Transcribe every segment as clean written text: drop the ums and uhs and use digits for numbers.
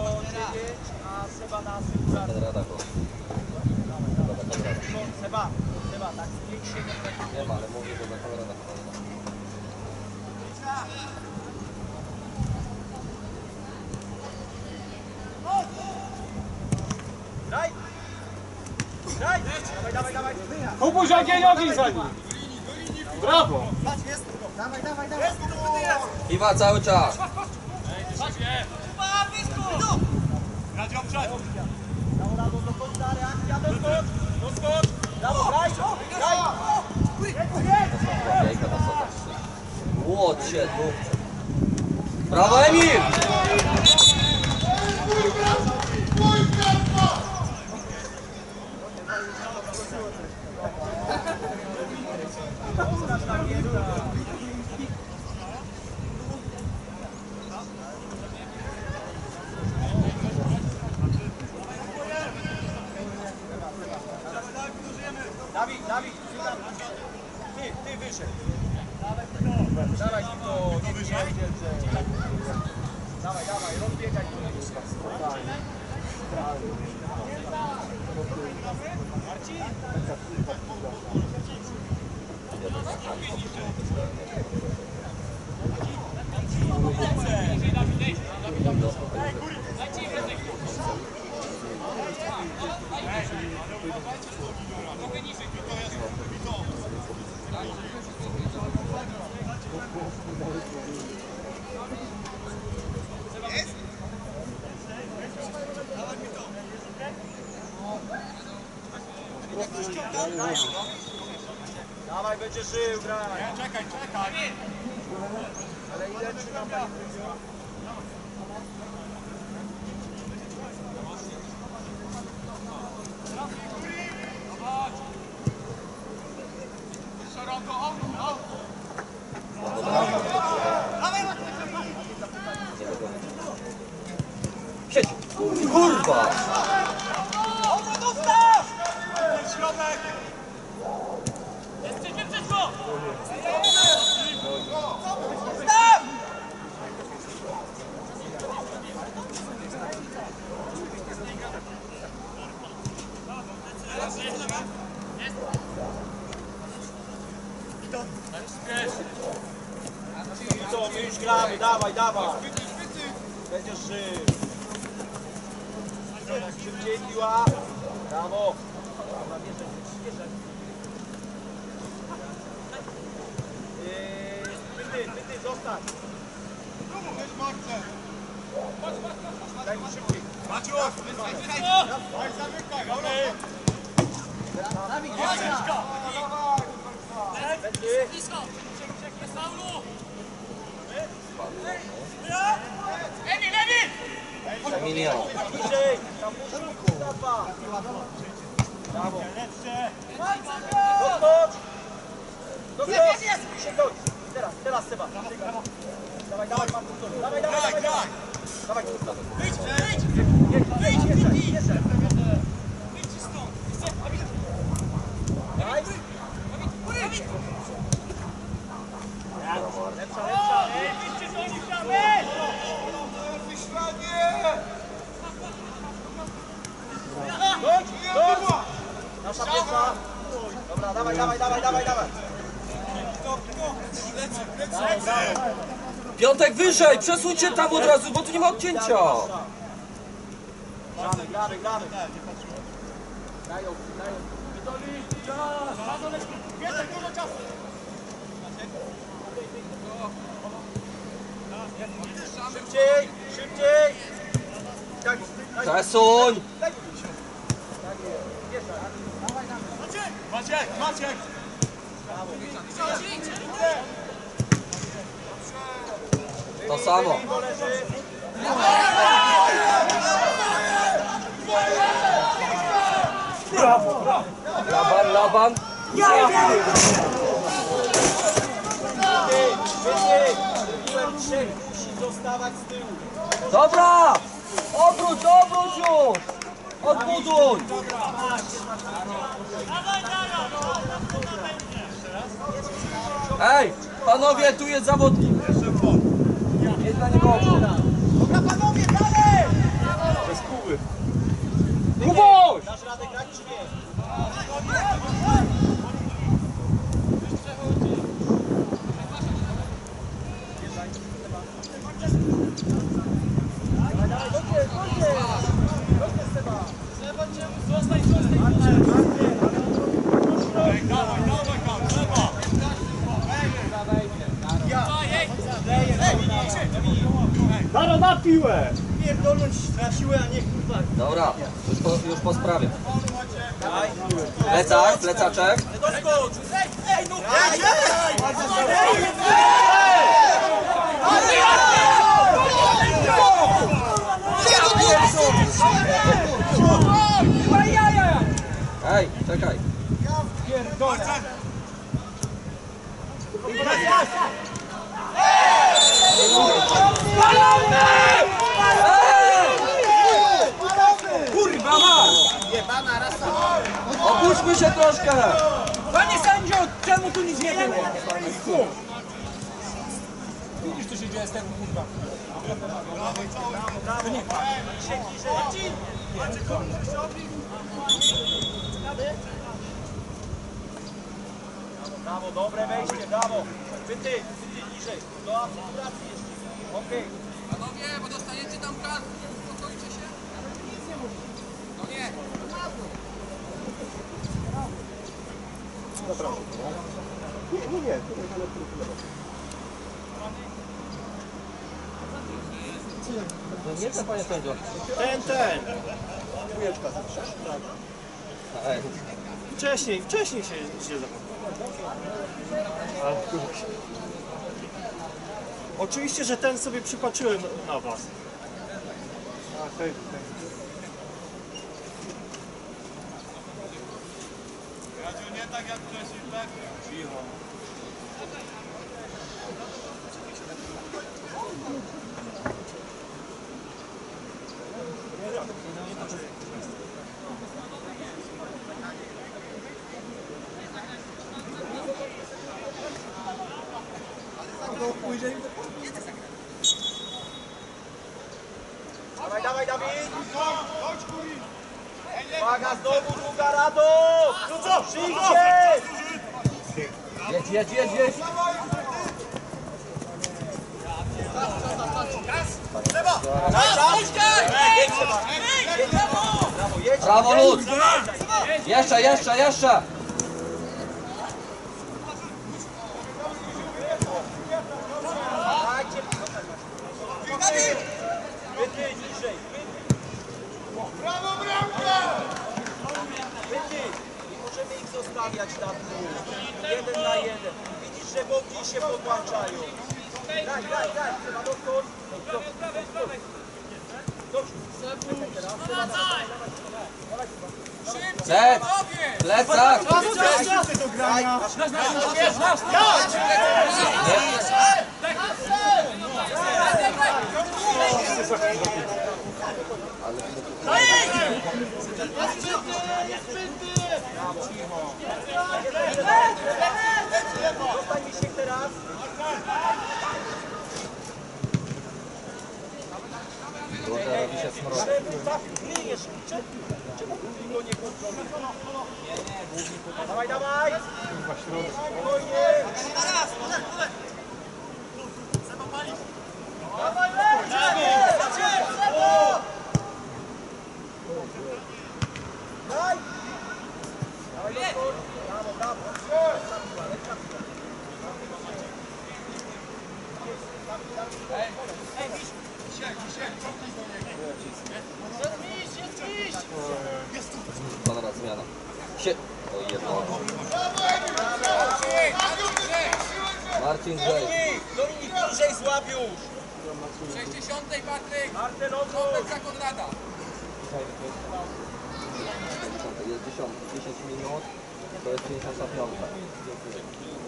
9, a Seba na asekuracji. Seba, tak, 5-7. Nie ma, ale mówię, że na kamerę. Graj! Graj! Dawaj! Kubuś, ogień za nim! Brawo! Dawaj! Piwa cały czas! Radzią przed! Dało radą do końca, reakcja, doskocz! Brawo, graj! Jajka na sotach. Łocie, brawo, Emil! Dawid, ty wyszedł. Dawaj to, nie wyszedł. Dawaj, rozbiegaj. Marcin! Dawaj, będzie żył, graj. Czekaj! Ale ile trzymam pani Fryzjo? Siedź! Kurwa! Co, my już gramy, dawaj. Będziesz żył. Szybciej piła. Brawo. Pyty, zostań. Daj mu szybciej. Maciu! Zamykaj! Emilio! Bliżej! Tam puszczą, brawo! Doskocz! Sięgnąć! Teraz Seba! Dawaj, Marcin! Dawaj! Dawaj, Wyjdź stąd! Lepsza! Wyjdźcie z nich tam! Chodź! Nasza piłka! Dobra, dawaj! Piątek wyżej! Przesuńcie tam od razu, bo tu nie ma odcięcia! Gramy! Dają! Dużo czasu! Szybciej! Przesuń! Maciek! To samo. Brawo! Laban! Musi zostawać z tyłu. Dobra! Obróć już! Odbuduj! Ej! Panowie, tu jest zawodnik! Jedź na niego! Dobra, panowie, dalej! pierdolnąć na siłę, a nie kurwa. Dobra, już po sprawie. Plecak, plecaczek. Doskocz! Ej, no! Ej, czekaj. Kurwa ma! Opuśćmy się troszkę. Panie sędzio, czemu tu nic nie było? Widzisz, co się dzieje z tym, kurwa. Brawo, dobre wejście, brawo. Wyty, niżej. Do asekuracji jeszcze. Okej. Panowie, bo dostajecie tam kartę, uspokójcie się. No nie. No nie chcę, panie sędzio. Ten. Dwójeczka zawsze. Tak. Ej, Wcześniej się Oczywiście, że ten sobie przypatrzyłem na was. Nie tak jak wcześniej, tak? Cicho. Dawaj, Dawid! Uwaga, znowu długa Rado! No co? Szybciej! jedź. Brawo, lud. Jeszcze. Wyty, niżej! Brawo, bramka! Wyty! Nie możemy ich zostawiać tam tu. 1 na 1. Widzisz, że boki się podłączają. Daj. Trzeba dotknąć. Plecak. Zostań mi się teraz. Tutaj robi się smrodek. Myjesz. Czemu go nie kontroluje? Dawaj! Spokojnie! Dawaj, Daj! Ponad zmiana. O jedno. Marcin Grzej. Dominik, niżej złap już! W 60. Patryk. Marcel, Kątek za Konrada. Jest 10 minut. To jest 55. Dziękuję.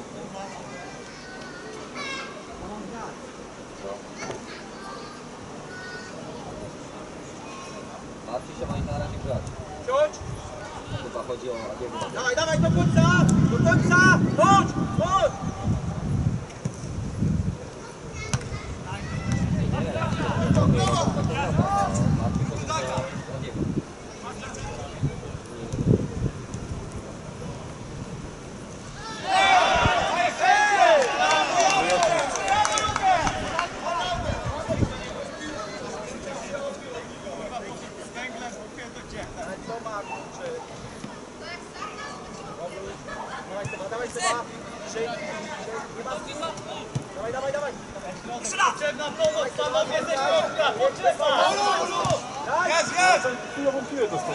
Marcin się ma na razie grać. Ciąć! Chyba chodzi o Adiego. Dawaj, do końca! Chodź! Dawaj, Seba! Dawaj! Potrzebna pomoc, panowie ze środka! Potrzeba! Jest, jest! Chujową piłę dostał.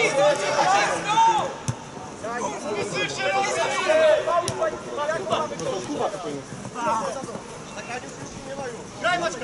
Kuba to powinien. Graj, Maćka!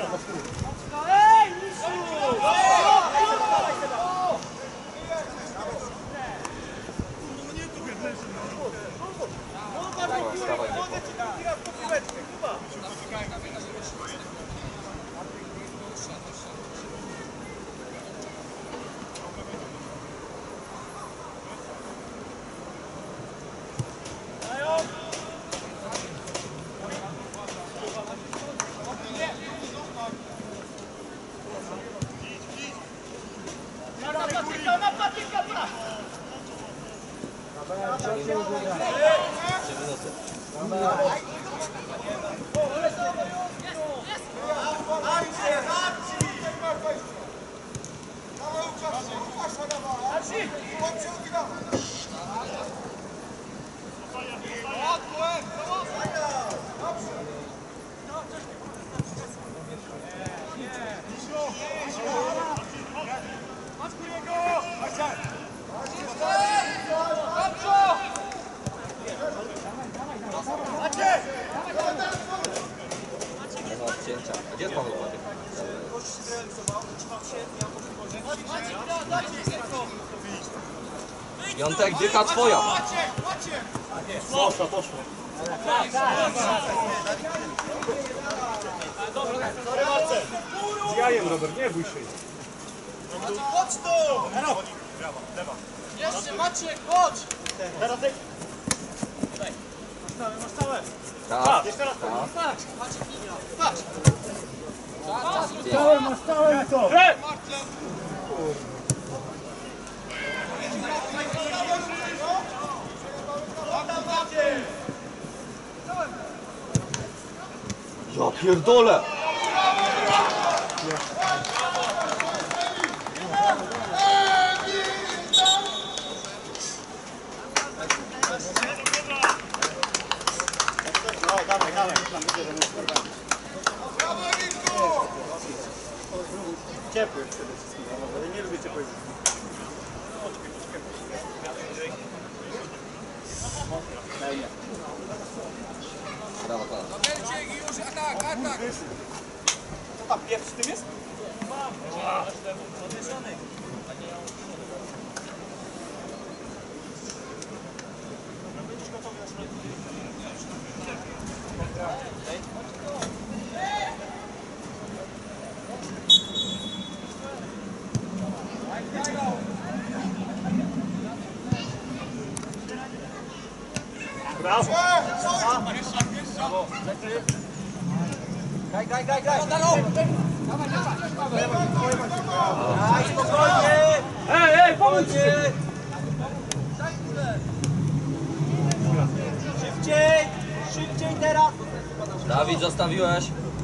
Gdzie jest Paweł Władek? Piątek, dycha twoja. Poszła, poszła. Z jajem, Robert, nie bój się. Chodź tu! Jeszcze Maciek, chodź! Teraz ty. Masz stałe. Tak. Jeszcze raz. Patrz. Maciek linia. Patrz. Stałem, masz stałem i co? Ja pierdolę! Dawaj, dawaj. Ciepły przede wszystkim, ale nie lubię ciepłego. Brawo, pana. Robercie i już atak, atak! Co tam, pieprz w tym jest? Brawo. Graj, graj, graj, graj! Graj, spokojnie! Ej, pomóż się. Szybciej! Szybciej teraz! Dawid, zostawiłeś.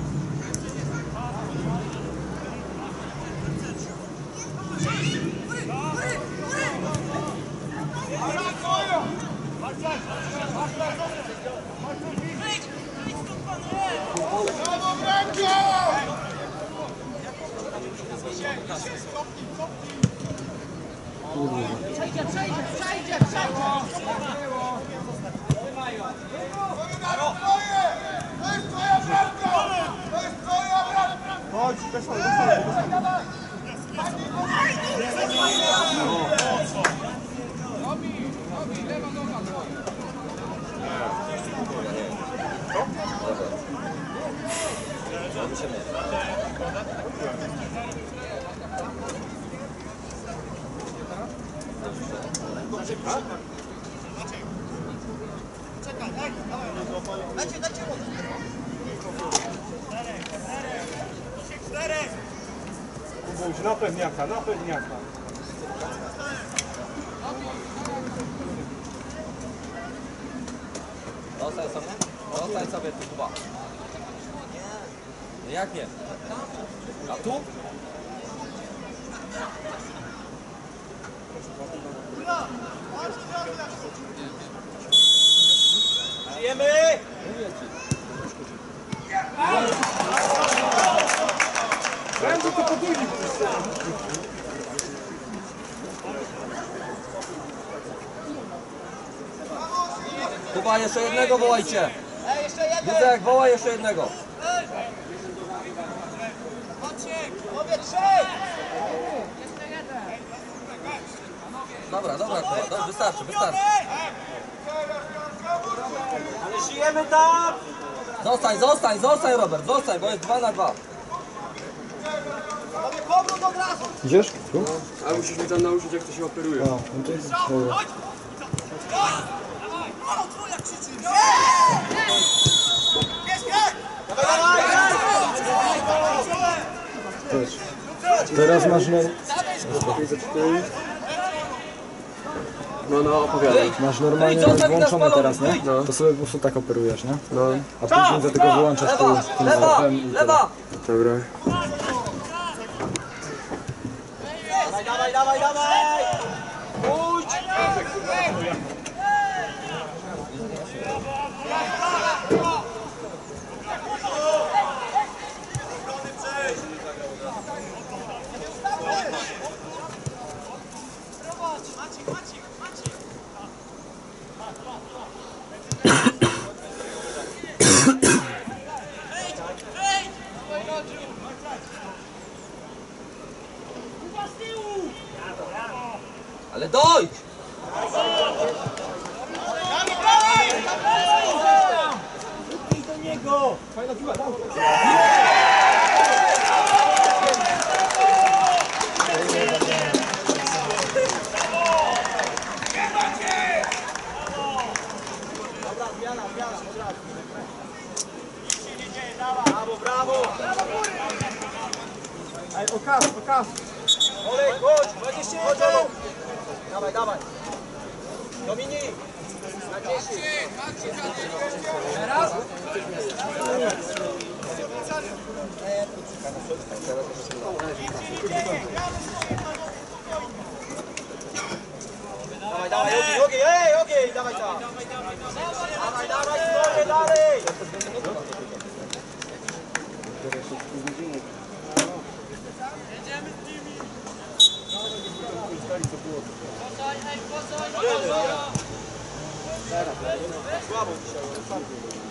Chodź, wesoło. Lewa noga, Kubuś, na pewniaka, na pewniaka. Zostań sobie tu, Kuba. No jak nie? A tu? Żyjemy! Mówię ci. Chyba jeszcze jednego wołajcie. Widzek, wołaj jeszcze jednego. Dobra, kurwa, wystarczy. Ale żyjemy tam! Zostań Robert, bo jest 2 na 2. Powrót od razu! Idziesz? Tu? Ale musisz mi tam nauczyć, jak to się operuje. No to jest dobra. Teraz masz No, opowiadaj. masz normalnie włączone teraz, nie? To sobie po prostu tak operujesz, nie? No, A później do tego wyłączasz tym zapem i tyle. Lewa! dobra. Dawaj! Pójdź! Ale dojdź! Brawo! Okaz! Olej, chodź! 21! Dawaj! Dominik! Na 10! Teraz? Dawaj, ogień! Dawaj tam! Dawaj, swoje dalej! Słabo dzisiaj,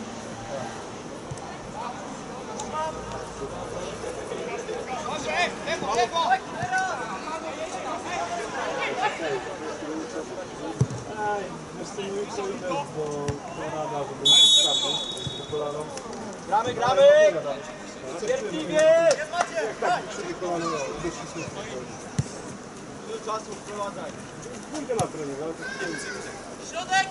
Gramy! Cierpliwie! Dużo czasu wprowadzaj. Środek!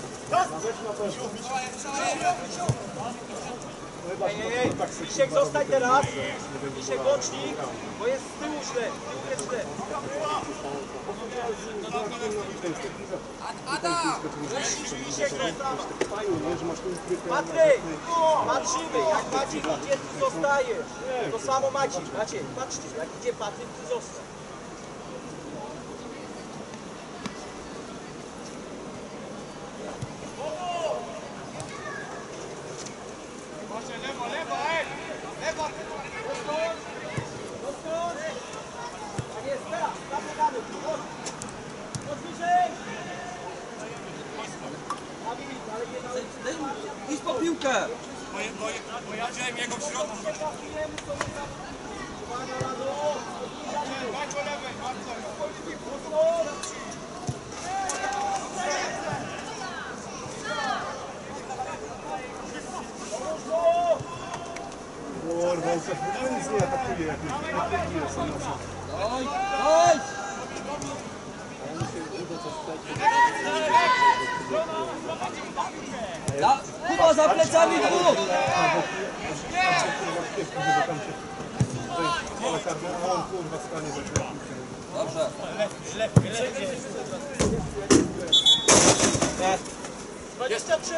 Ej, Misiek, zostań teraz. Misiek, łącznik, bo jest z tyłu źle. Jest źle. Ada! Misiek, Patryk, patrzymy. Jak Maciek idzie, ty zostajesz. To samo Maciek, patrzcie. Jak idzie Patryk, ty zostań. Idź po piłkę! Bo ja wziąłem jego w środku. Daj po lewej, Kurwa, nic nie atakuje, jak Dojdź! Kuba za plecami dwóch! Dobrze. 23!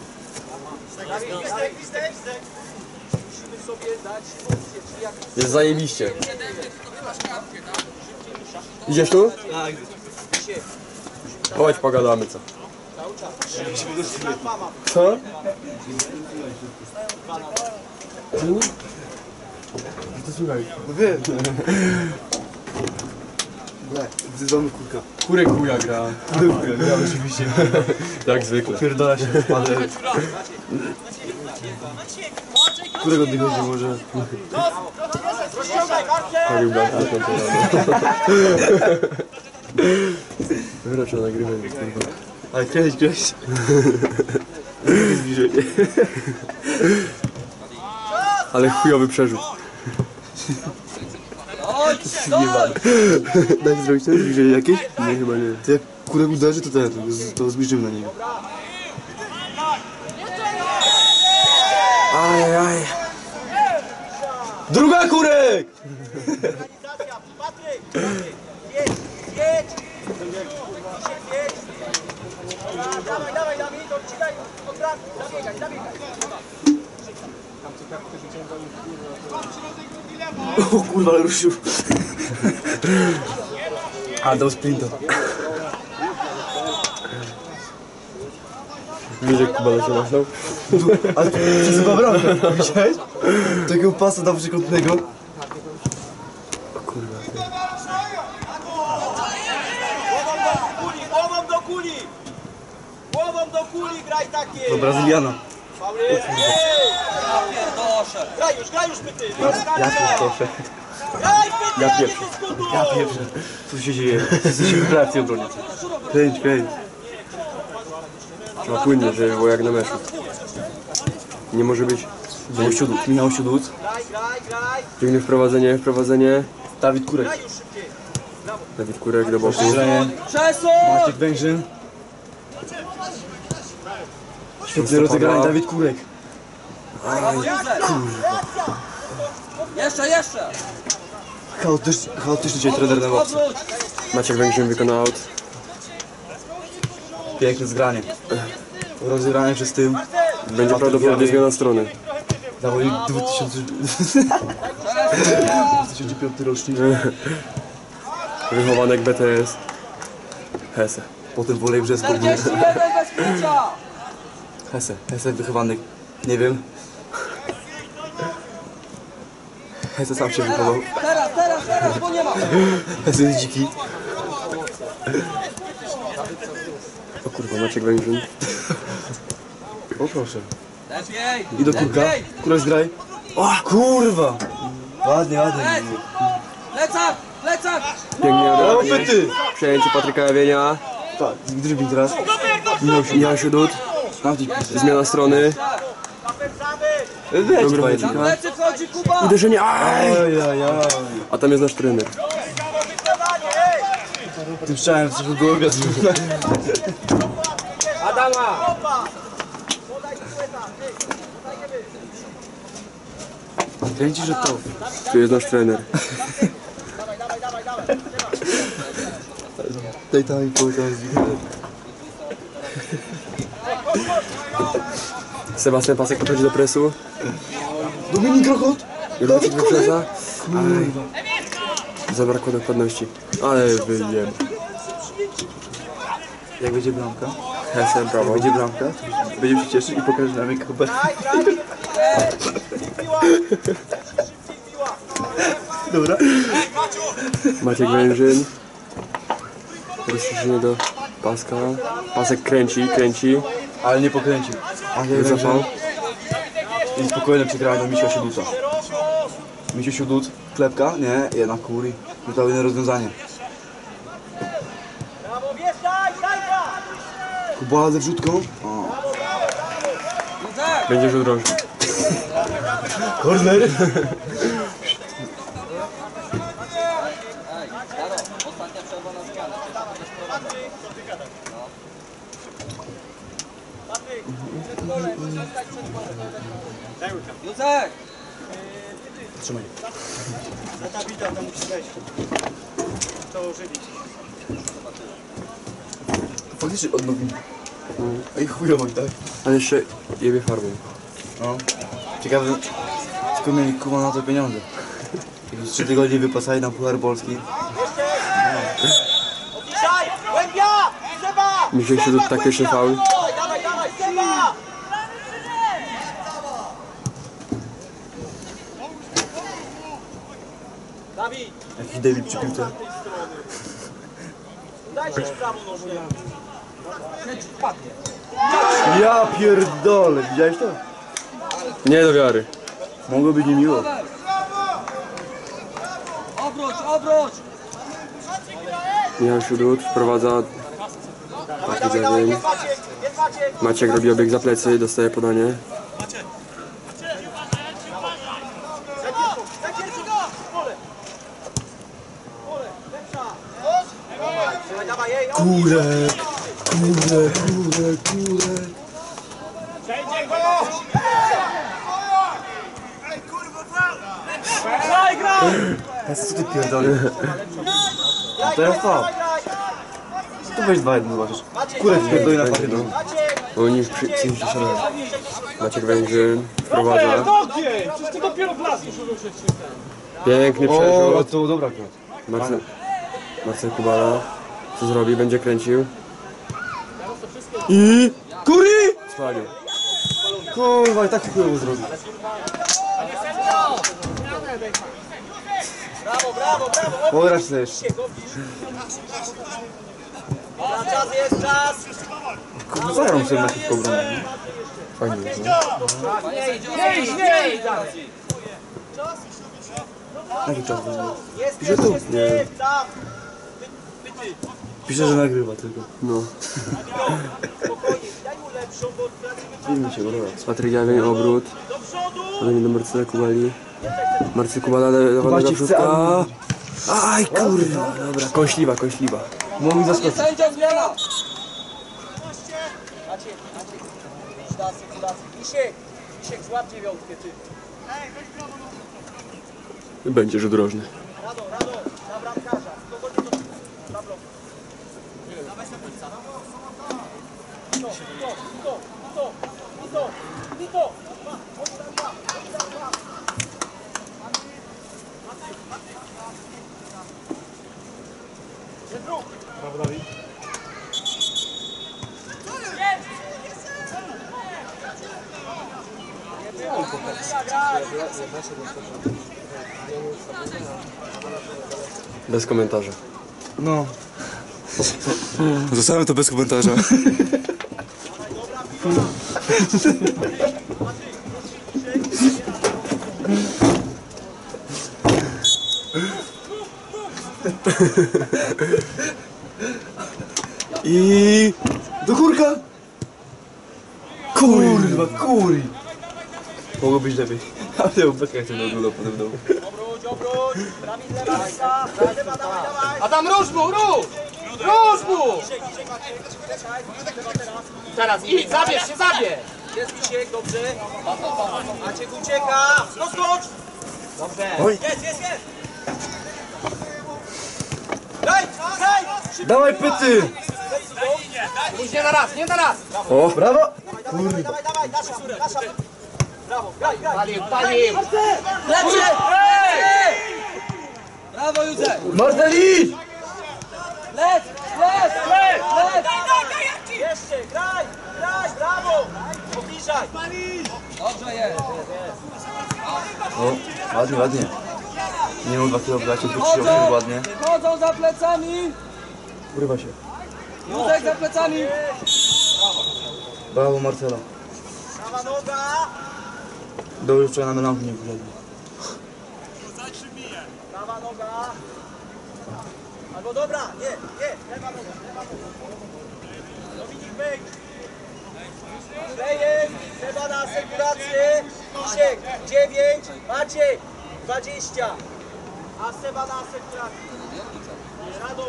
Gwizdek! Musimy sobie dać opcję, czy jak Jest zajebiście. Przede mnie tylko ty masz kartkę, tak? Idziesz tu? się Chodź, pogadamy co. cały czas. Na dwa mamy. Co? To słuchaj, no wiesz. Wzywamy kurka. Kurek chuja gra. Ja oczywiście. Jak zwykle. Pierdala się, ale... Którego oddychać nie może? Rozciągaj, Marcel! Palił blankę na rano. Dobra, trzeba nagrywać, kurwa. Ale kręć. Zbliżenie. Ale chujowy przerzut. Chodź, Daj zrobić to zbliżenie jakieś? Nie, chyba nie. To jak kurek uderzy, to zbliżymy na niego. Ajajaj. Druga kurek! Organizacja, Patryk! Jedź! Jedź! Dawaj, Dawid, odcinaj od razu, zabiegaj. O kurwa, ale ruszył. A, dał sprinta. Wiesz jak Kuba się machnął? Ale to jest chyba bramka, widziałeś? Takiego pasa dał przekątnego. O kurwa. Głową do kuli, graj takie! Do Brazyliana. Pauly, Pierdosze. graj już pyty! Ja proszę. Graj pyty, Ja a nie pierwszy. dyskutuj! Ja pierwszy. Co się dzieje? Jesteśmy w pracy obronić. Kręć. Trzeba płynnie, żeby było jak na meczu. Nie może być... Michał Siódłuc. Graj! Ciągnie wprowadzenie. Dawid Kurek. Graj już szybciej! Dawid Kurek do boku. Zbliżenie. Przesuń! Maciek Węgrzyn. Świetne rozegranie, Dawid Kurek. Jeszcze! Chaotyczny dzisiaj trener na boksy. Odwróć! Maciek Węgrzyn wykonał aut. Piękne zgranie. Rozegranie przez tył. Będzie prawdopodobnie zmiana strony. Zawodnik 2005 rocznik. Wychowanek BTS. Hesse. Potem Wolej Brzesko. 41 bez klucza! Hesse wychowanek. Nie wiem. Hesse sam się wychował. Teraz, bo nie ma! Hesse jest dziki. O kurwa, Maciek Węgrzyn. O proszę. Lepiej! I do kurka. Lepiej! Kurek zgraj. O kurwa. Ładnie. Plecak! Pięknie O odebranie. pyty. Przejęcie Patryka Jawienia. Tak, dribbling teraz. Michał Siódut. Nawdź. Zmiana strony. Leci Dobra, fajnie. Plecy wchodzi Kuba! Uderzenie. Aj! Ajajaj. A tam jest nasz trener. Tym strzałem z tego gołębia zrobił. Adama! Kręci, że to. Tu jest nasz trener. Daj tam i powiedział. Sebastian Pasek podchodzi do presu. Dominik Rochot. Dawid wyprzedza. Zabrakło dokładności. Ale wyjeb. Jak będzie bramka? Hesem prawo. Będzie bramka, to będziemy się cieszyć i pokażę nam jak kopę. Dobra. Maciek Węgrzyn. Rozszerzenie do paska. Pasek kręci. Ale nie pokręcił. A ja Wycofał. I spokojne przegranie do Misia Siódłuca. Misio Siódłuc, klepka? Nie, jednak kuri. Zupełnie inne rozwiązanie. Brawo, wjeżdżaj, Sajka! Kuba ze wrzutką. O. Będzie rzut rożny. Korner. Ostatnia przerwa na zmianę. Józek! Trzymaj. Na Dawida tam musi wejść. To ożywić. Faktycznie odnowimy. Ej chujowo, tak? A jeszcze jebie farbą. No. Ciekawe, skąd mieli Kuba na to pieniądze. Jakieś 3 tygodnie wypasali na Puchar Polski. Odliczaj! Łębia! Seba! Michał Siódut taktyczny faul. Dawaj, Seba! Dawid! Jakiś David przy piłce. Dajcie w prawą nóżkę. Ja pierdolę, widziałeś to? Nie do wiary. Mogło być niemiło. Obróć! Michał Siudut wprowadza Dawaj, taki dawaj, zawień. jest Maciek. Maciek robi obieg za plecy, dostaje podanie. Dawaj, dawaj, jej, Kurek! Co ty pierdolę? Teraz to. Tu weź 2-1 zobaczysz. Kurek pierdoli na parę. Oni już przyjęli się szalone. Maciek Węgrzyn wprowadza. Przecież ty dopiero w las już ruszyć. Piękny O, przerzut. to dobra akurat. Marcel Kubala. Co zrobi? Będzie kręcił. I... Kuri! Spalił. Kurwa, i tak chujowo zrobił. brawo. Pograsz sobie jeszcze. Czas jest czas. Kurwa, co ja mam sobie na szybko obronę? Fajnie jest, no. Nie. Jaki czas będzie? Jest Pisze tu. tam. Pisze, że nagrywa tylko. No. Spokojnie, daj mu lepszą, bo tracimy Film mi się podoba. Patryk Jawień, obrót. do przodu. Podanie do Marcela Kubali. Marcel Kubala, lewa noga Maciek przódka. chce, Aj kurwa, dobra. Kąśliwa. Mogli zaskoczyć. Sędzia zmiana! Maciek. Idź na sykulację. Misiek, złap dziewiątkę, ty. Będzie rzut rożny. Rado, na bramkarza. Spokojnie na blok. Dawaj Sepulica. Nito. Bez komentarza. No. Zostawiam to bez komentarza. I... do kurka! Kurwa, kuri! Mogło być lepiej. Ale ja bekę chcę do góry, potem do Obróć. Ramil lewa ręka. Dawaj. Adam, rusz mu! Teraz idź, zabierz się! Jest Misiek, dobrze. Maciek ucieka. Doskocz. Dobrze. Oj. Jest. Daj. Dawaj pyty! Nie na raz! O, brawo! Dawaj. Nasza. Brawo. Graj. Palił! Lecie! Brawo Józef! Marceli! Lec! Jeszcze. Graj. Brawo. Pobliżaj. Dobrze jest! O, ładnie. Nie mam 2 kg w lacie, tylko 3 okry ładnie. Chodzą za plecami! Urywa się. Józek za plecami! Brawo Marcela. Prawa noga. Dobrze, wczoraj na melanku nie polegli. Prawa noga. Albo dobra. Nie. Lewa noga. Dominik wyjdź. Lejem. Seba na asekurację. Misiek 9. Maciej 20. A Seba na asekurację. Rado.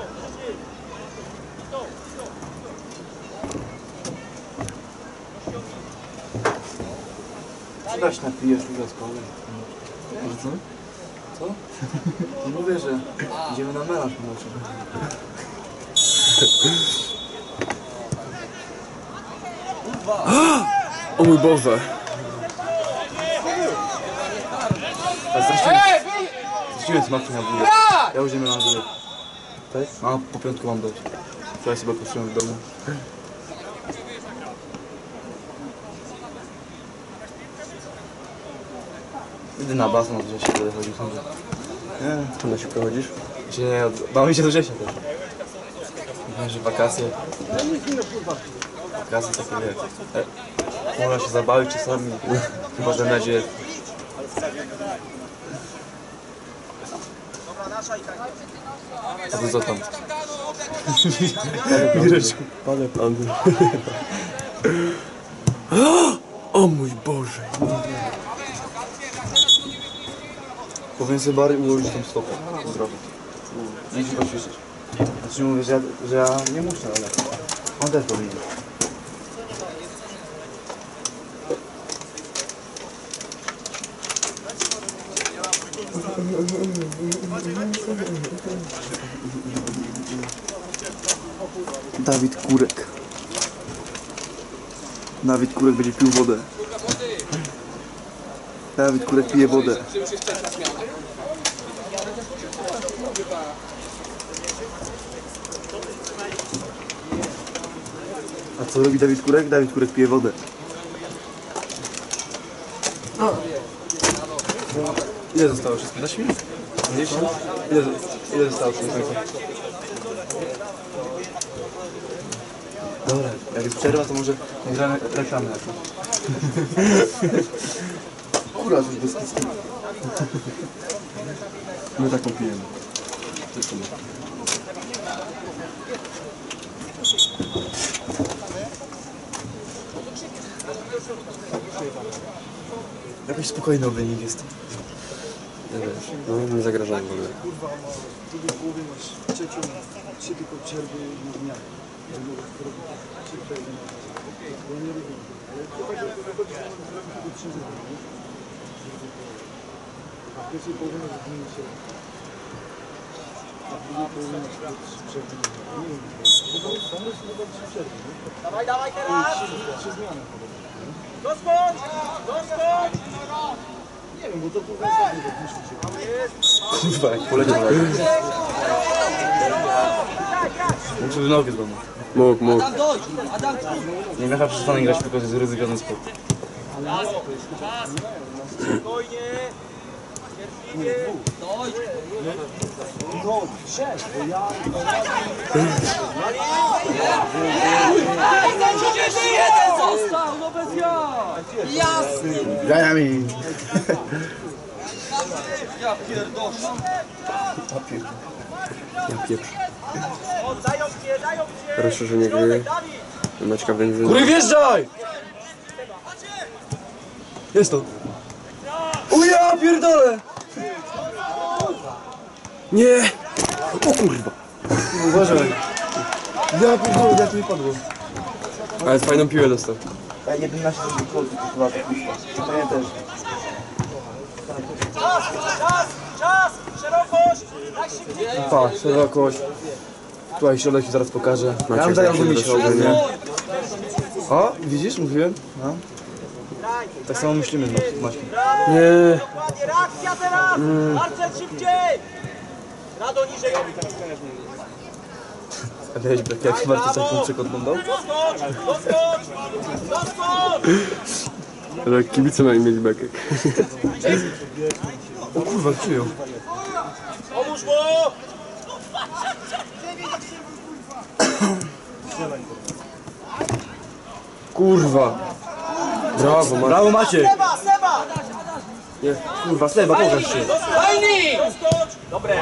Przydać napijesz już z kolei. Może co? Co? No mówię, że idziemy na melanż po nocą. O mój Boże. Straciłem smaki na górę. Ja już nie melanżuję. Tak? A po piątku mam dać. Wczoraj sobie patrzyłem w domu. Idę na basen, że się będę chodził sądzę. Nie, Czym na siłkę chodzisz? nie, bawię się do Grzesia też. Że wakacje. Wakacje takie wiesz. Można się zabawić czasami. Chyba, że na razie. A to co tam? Pane pan. O mój Boże. Powinien sobie bardziej ułożyć tą stopę. Zdrowo. Nie się poćwiczyć. Znaczy mówię, że ja nie muszę, ale on też powinien. Dawid Kurek. Dawid Kurek będzie pił wodę. Dawid Kurek pije wodę. Czy już jest wczesna zmiana? A co robi Dawid Kurek? Dawid Kurek pije wodę. Ile zostało? 15 minut? 10? Ile zostało przed końcem? Dobra, jak jest przerwa, to może gramy reklamy jakieś. Kurwa, już bez kitu. My taką pijemy. Tylko my. Jakiś spokojny wynik jest. Nie wiesz, no nie zagrażają w ogóle. Dawaj, dawaj teraz! Doskocz! Doskocz! Kurwa, jak poleciał tak. Muszę w nogę złamać. Mógł. Adam, dojdź! Adam, Nie miała przestanę grać, tylko jest ryzykowny sport. Spokojnie! Cierpliwie! dojdź! Ej, no 31 został, no bez jaj! Jasny! Jajami! Ja pierdoszę. Ja pieprz. O, dają cię! Rozszerzenie gry. Środek, Dawid! Maćka Węgrzyn. Kurek, wjeżdżaj! Jest to! O ja pierdolę! Nie! O kurwa! Uważaj! Ja pierdolę, jak mi padło. Ale fajną piłę dostał. 11 kolców to chyba tak myślę. To ja też. Czas! Szerokość! Najszybciej! Pa, szerokość. Tutaj środek ci zaraz pokażę. Ja bym zajął do Miśka ogólnie. O, widzisz, mówiłem? No. Tak samo myślimy z Maćkiem. Nie! Dokładnie, reakcja teraz! Marcel, szybciej! Rado niżej! A wiesz, jak Marcin Sakuńczyk oglądał? Doskocz! Doskocz! Doskocz! Ale kibice mają mieć bekę. O kurwa, czują. Pomóż mu! Kurwa! Brawo, Maciek. Brawo Maciek! Seba! Nie, kurwa, Seba, pokaż się. Fajni! Doskocz! Dobre!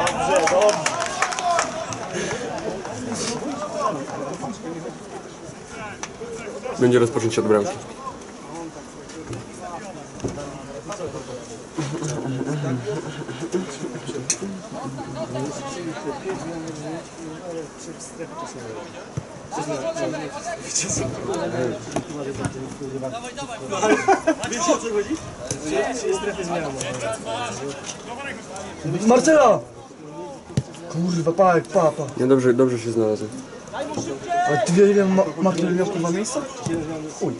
Będzie rozpoczęcie od bramki. Marcela! Kurwa, pa. Nie, dobrze się znalazł. Ale ty wiesz, ile Marcel miał kurwa miejsca? Chuj.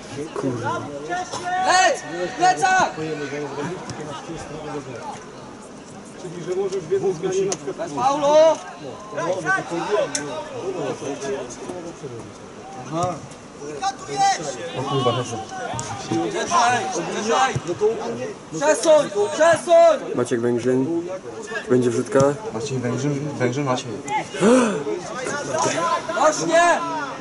Lec! Plecak! Bez Paulo! O kurwa, hesa. Przesuń! Przesuń! Maciek Węgrzyn. Będzie wrzutka. Maciej Węgrzyn Maciej. Rośnie!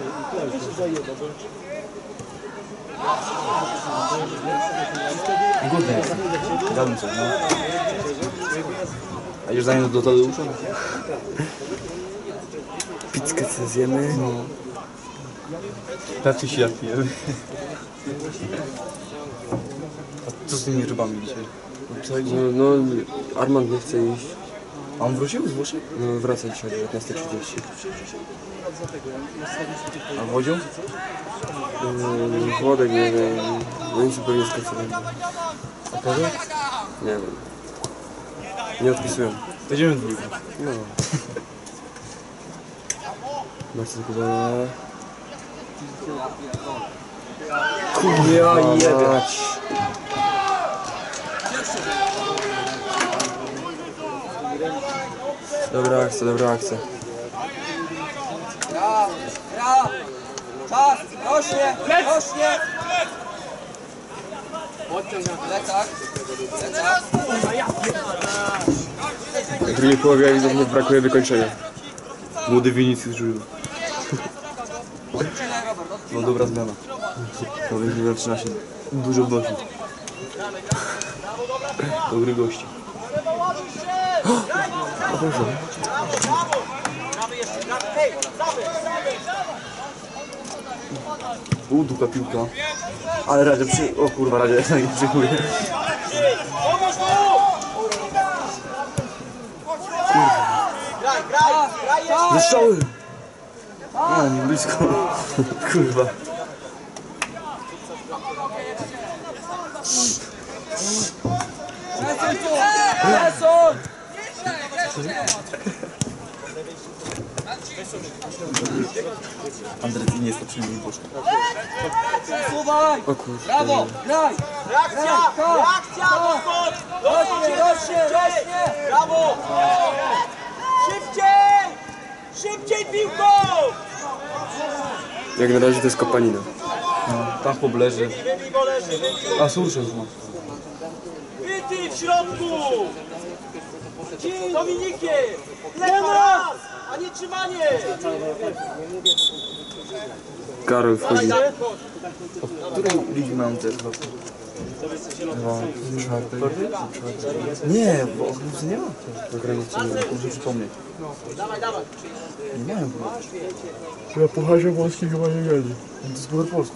Głodny jest. Gadam co, no. A już zanim do Tadeusza? Pizzkę co zjemy. No. Pewnie się jak pijemy. A co z tymi rybami dzisiaj? No, Armand nie chce iść. A on wrócił z Włoszech? No, wraca dzisiaj o 19:30. A Wodzią? Włodek nie wiem. No nic zupełnie skacowałem. Nie wiem. Nie odpisują. Będziemy w dwójkę. No. Marcin Kuba. Ja jebie. Dobra akcja. Gra! Czas! Rośnie! Rośnie! Plecak! W drugiej połowie ewidentnie brakuje wykończenia. Młody Vinicius Junior. No dobra zmiana. To Węgrzyn zaczyna się dużo wnosić. Dobry gości. O Boże. Dupa piłka. Ale Radzie O kurwa, Radzie nie przyjmuje. Pomóż mu! Graj jeszcze! Zeszały! A, nie blisko. Kurwa. Przesuń! Andrzej nie jest lepszym niż Bożka. Przesuwaj! O kurwa. Brawo! Graj! Reakcja! Reakcja! Rośnie! Brawo! Szybciej! Szybciej piłką! Jak na razie to jest kopanina. No, tam chłop leży. Wybij, bo leży, wybij! A Surczek ma. Wyty w środku! Dominikie! Lewa raz! A nie trzymanie! Karol wchodzi. Której ligi mam te chyba? Nie, bo okręty nie ma. Muszę przypomnieć. Dawaj, dawaj! Nie miałem chyba. Ja pucharze polski chyba nie gadzi. To jest puchar polski.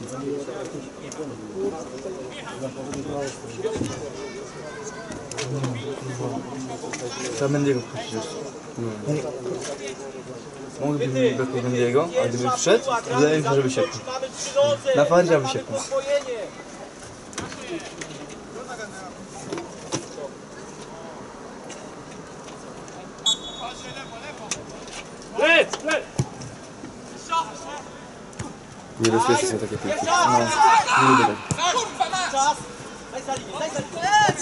Trzeba Mendiego wpuścić jeszcze. Mógłbym bez Mendiego, a gdyby wszedł, wydaje mi się, że wysiekł. Na fardzie wysiekł. Niebezpieczne są takie piłki. Nie lubię tak. Czas! Daj za linię, daj za linię!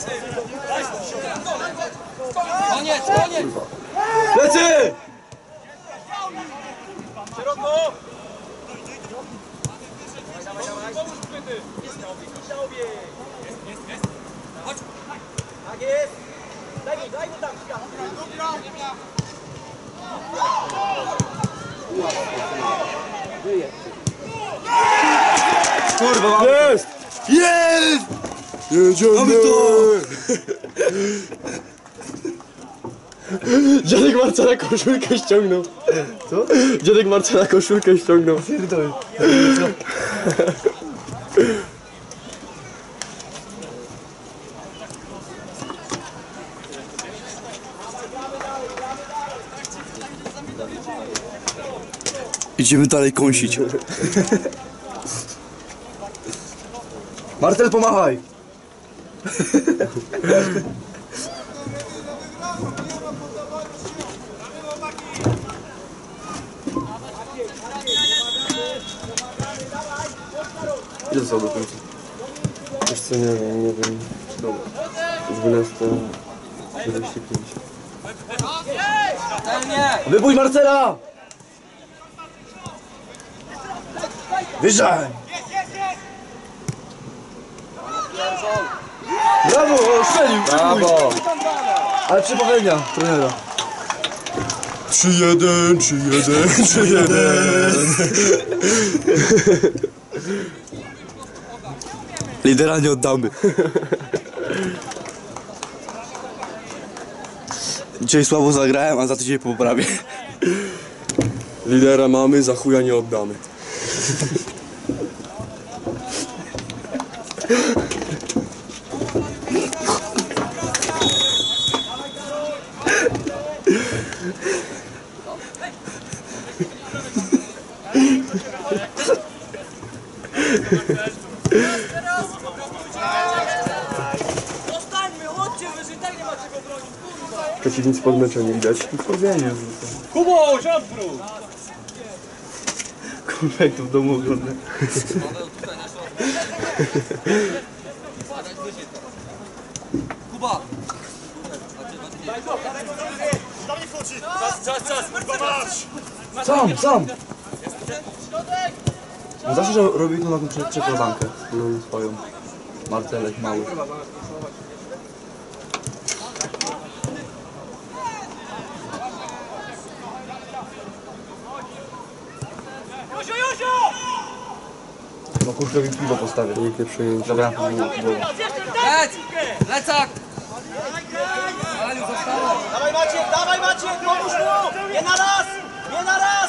Koniec! Lecy! Szeroko! Dawaj, dawaj! Pomóż chwyty! Idź na obieg! Tak jest! Daj mu tam! Kurwa, mamy Jest! Jest! Jedziemy! Mamy to! Dziadek Marcela koszulkę ściągnął. Co? Dziadek Marcela koszulkę ściągnął. Pierdolę. Idziemy dalej kąsić. Marcel, pomachaj! Ile zostało do końca? Wiesz co, nie wiem. Dobra. 12:45. Celnie! Wybój Marcela! Wyżej! Brawo, strzelił! Brawo! Ale przepowiednia trenera. 3-1, 3-1, 3-1. Lidera nie oddamy. Dzisiaj słabo zagrałem, a za tydzień poprawię. Lidera mamy, za chuja nie oddamy. Zostańmy, chodźcie, wy i tak nie macie go bronić. Przeciwnicy podmęczeni widać. Kurwienie. Kubo, siądź wróć! Kurwa, jak to w domu wygląda. Kuba! Czas, kurwa marsz! Sam! No zawsze, że robi to na tą przekładankę. Swoją. Marcelek mały. No kurczę, piwo postawię. Piękne przejęcie. Dobra, Lec! Lecak! Aliu, zostało! Dawaj Maciek, pomóż mu! Nie na raz! Nie na raz!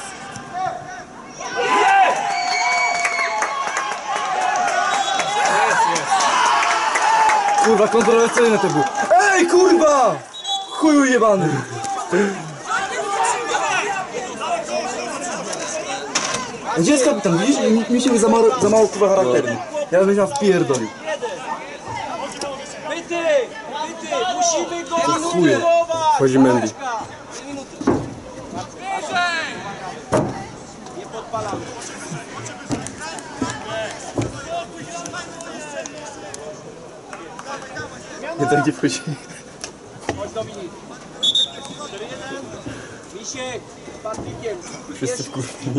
kurwa, kontrowersyjne to było. Ej, kurwa! Chuju jebany! Gdzie jest kapitan, widzisz? Mi się za mało kurwa charakterny. Ja bym miał wpierdolił. Byty! Musimy go chuje. minutować! Wchodzi Mendy. 3 minuty. Nie podpalamy. Nie tak nie wchodzi. Chodź Dominik. Misiek z Patrykiem. Wszyscy wkurwili.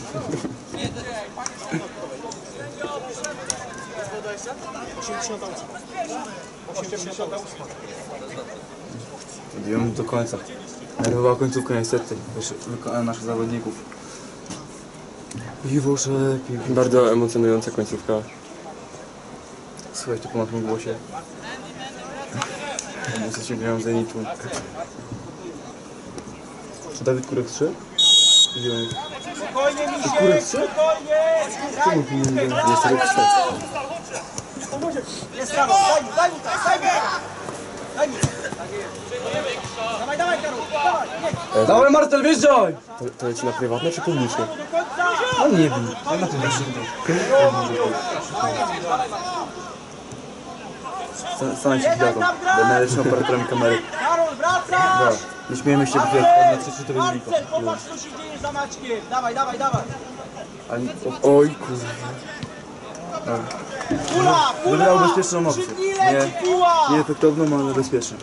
Idziemy do końca. Nerwowa końcówka niestety. Wykonana naszych zawodników. Piwo szepie. Bardzo emocjonująca końcówka. Słuchaj, tu po naszym głosie. Emocje się grają z Zenitu. Czy Dawid Kurek 3? Spokojnie Misiek, Kurek 3? spokojnie! Czemu tu nie będzie? Jest rok 3. Jest prawo, daj mu tak, daj mi. Dawaj, Karol, dawaj, Dawaj Martel, wjeżdżaj! To leci na prywatne czy publiczne? do końca! No nie wiem, ja na tym nie Stanę się gwiazdą. Będę najlepszym operatorem kamery. Karol, wracasz! Dobra, nie śmiejemy się, bo na 3 to będzie lipa. Marcel, popatrz co się dzieje za Maćkiem. Dawaj. Oj kurwa. Pula! Wybrał bezpieczną opcję. Przy dni leci piła! Nieefektowną, ale bezpieczną.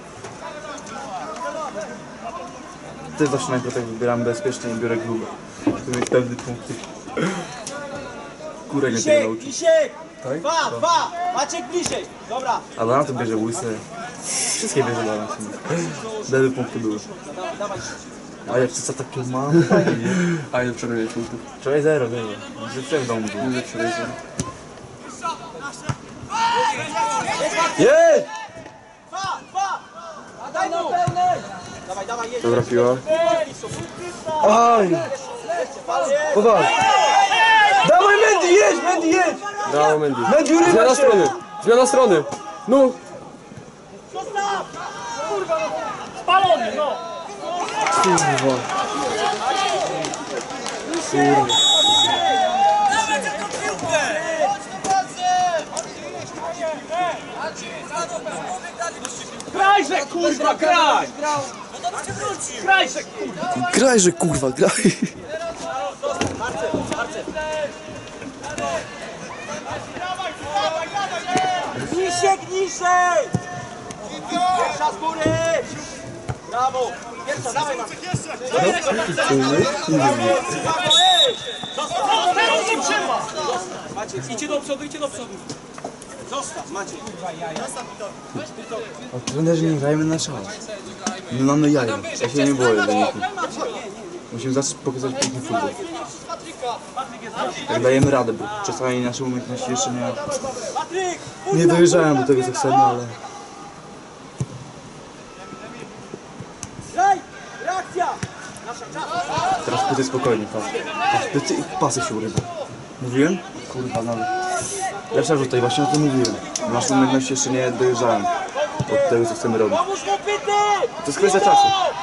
Też zawsze najpierw tak wybieram bezpiecznie i biorę grube. To mieć pewny punkty. Kurek mnie tego nauczył. Misiek! Tak? Dwa! Maciek bliżej! Dobra, Ale na to bierze łysy. Wszystkie bierze dla nas. Lewe punkty były. dawaj. A jak co takie mam? Fajnie, nie? A ile przerobiłeś punktów? Wczoraj 0. Że w domu był. Ile wczoraj zero? Jej! Dwa! A daj mu! Dawaj, jedź! Dobra piła. Aj! Poważnie. Dawaj Mendy, jedź! Brawo Mendy. Mendy, urywa Zmiana się! strony! Zmiana strony! No! Spalony, no! Kurwa. Grajże, kurwa, graj! Grajże, kurwa! Grajże kurwa, graj! Misiek niżej! Pierwsza z góry! Brawo! Pierwsza, dawaj Maciek! Maciek, Idźcie do przodu, idźcie do przodu. zostaw, Maciek. O, trenerzy, nie grajmy na szał. My mamy jaja. Ja się nie boję wyniku. Musimy zacząć pokazać piękny futbol. Jak dajemy radę, bo czasami nasze umiejętności jeszcze nie dojeżdżają do tego, co chcemy, ale... Graj! Reakcja! Nasza czas! Teraz tutaj spokojnie, patrz. I pasy się urywa. Mówiłem? Kurwa, no. Lepsza tutaj, właśnie o tym mówiłem. Nasze umiejętności jeszcze nie dojeżdżają od tego, co chcemy robić. Pomóż mu Pity! To jest kwestia czasu.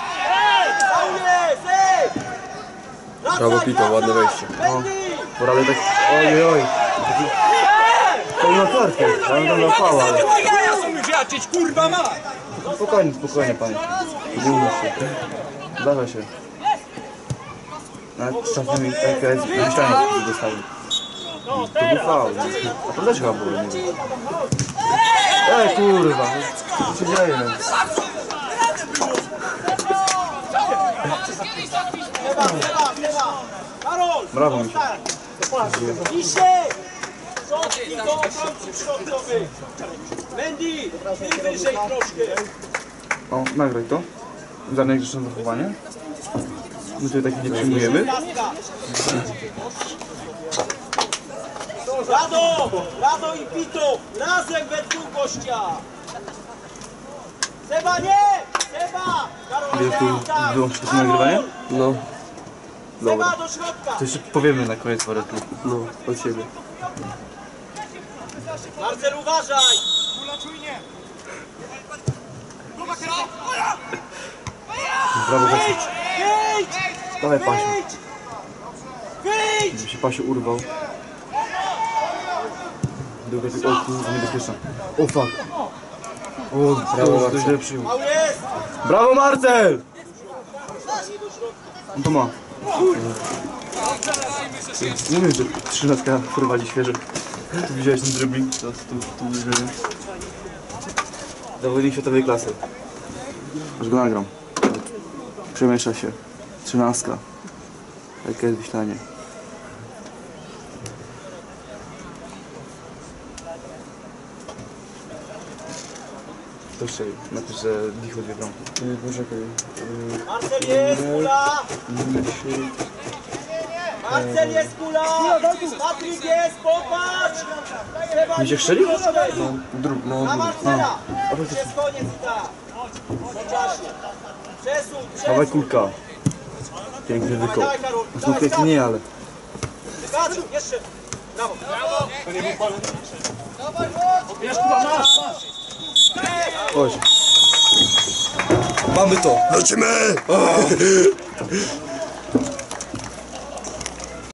Brawo, Pito, ładne wejście. No, poradę tak... Oj. To nie ma kartkę, ale tam zapała, ale... Jaja są już jaczyć, kurwa ma! Spokojnie, panie. Nie umów się. Zdarza się. Nawet czasami taka jest myślenie, który dostawił. To był faul. A to też chyba było, nie wiem. Kurwa, co się dzieje? Karol! Brawo, Misiu. Dzisiaj! Szotki do obrońców środkowych! Mendy! Ty wyżej troszkę! O, nagraj to. Za najgrzeczne zachowanie. My tutaj takich nie przyjmujemy. Rado i Pito! Razem we dwóch gościa! Seba nie! Seba! Karol, Wiesz, tu wyłączyć to nagrywanie? No, dobra. Seba do środka! To jeszcze powiemy na koniec parę słów. No, od siebie. Marcel, uważaj! Brawo, Basiu. Wyjdź! Dawaj, Pasiu. Wyjdź! Żeby się Pasiu urwał. Druga ty... O kurwa, niebezpieczna. O fuck. O, brawo, Marcel. Źle przyjął. Mały jest! Brawo, Marcel! On to ma. Nie wiem, że 13 prowadzi świeżo. Tu widziałeś ten dribbling? To tu widziałem. Zawodnik światowej klasy. Aż go nagram. Przemiesza się. 13. Jakie jest myślenie. To jeszcze napisz, że Dicho 2 bramki. Poczekaj. Marcel jest, kula! Marcel jest, kula! Patryk jest, popatrz! Seba, Mi się strzelił? na Marcela! Jest koniec i tak! Po czasie! Przesuń, Dawaj przesuń! kulka. Piękny wykop. Dawaj, Karol! No pięknie nie, ale... Wykazuj, jeszcze! Brawo! Chodź. Mamy to. Lecimy!